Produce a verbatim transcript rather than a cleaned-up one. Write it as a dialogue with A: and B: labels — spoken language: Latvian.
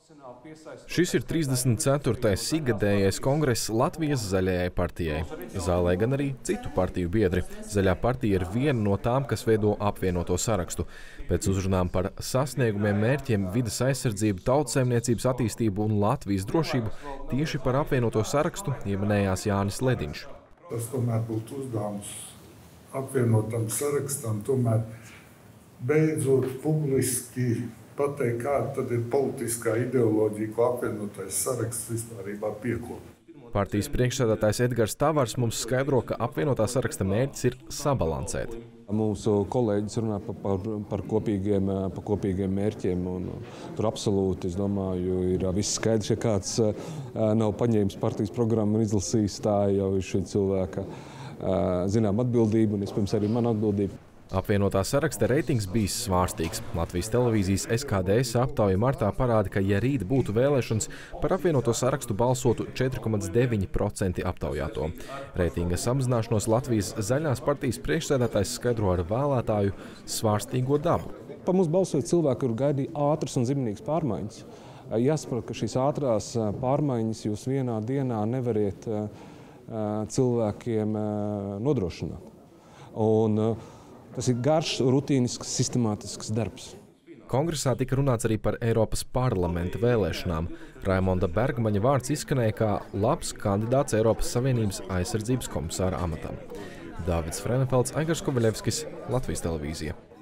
A: Šis ir trīsdesmit ceturtais ikgadējais kongress Latvijas Zaļajai partijai. Zālē gan arī citu partiju biedri. Zaļā partija ir viena no tām, kas veido apvienoto sarakstu. Pēc uzrunām par sasniegumiem, mērķiem, vides aizsardzību, tautsaimniecības attīstību un Latvijas drošību tieši par apvienoto sarakstu ieminējās Jānis Lediņš.
B: Tas tomēr būtu uzdevums apvienotam sarakstam, tomēr beidzot publiski pateikt, kāda tad ir politiskā ideoloģija, ko apvienotais saraksts vispārībā piekopja.
A: Partijas priekšsēdētājs Edgars Tavars mums skaidro, ka apvienotā saraksta mērķis ir sabalansēt.
C: Mūsu kolēģis runā par, par, par, kopīgiem, par kopīgiem mērķiem, un tur absolūti, es domāju, ir viss skaidrs, ja kāds nav paņēmis partijas programmu un izlasījis, tā jau ir šī cilvēka zinām atbildība un, iespējams, arī mana atbildība.
A: Apvienotā saraksta reitings bijis svārstīgs. Latvijas televīzijas S K D S aptauja martā parāda, ka, ja rīt būtu vēlēšanas, par apvienoto sarakstu balsotu četri komats deviņi procenti aptaujāto. Reitinga samazināšanos Latvijas Zaļās partijas priekšsēdētājs skaidro ar vēlētāju svārstīgo dabu.
C: Pa mums balsoja cilvēki, kur gaidīja ātras un zīmīgas pārmaiņas. Jāsaprot, ka šīs ātrās pārmaiņas jūs vienā dienā nevariet cilvēkiem nodrošināt. Un tas ir garš, rutīnisks, sistemātisks darbs.
A: Kongresā tika runāts arī par Eiropas parlamenta vēlēšanām. Raimonda Bergmaņa vārds izskanēja kā labs kandidāts Eiropas Savienības aizsardzības komisāra amatam. Dāvids Frenefelds, Aigars Kovaļevskis, Latvijas televīzija.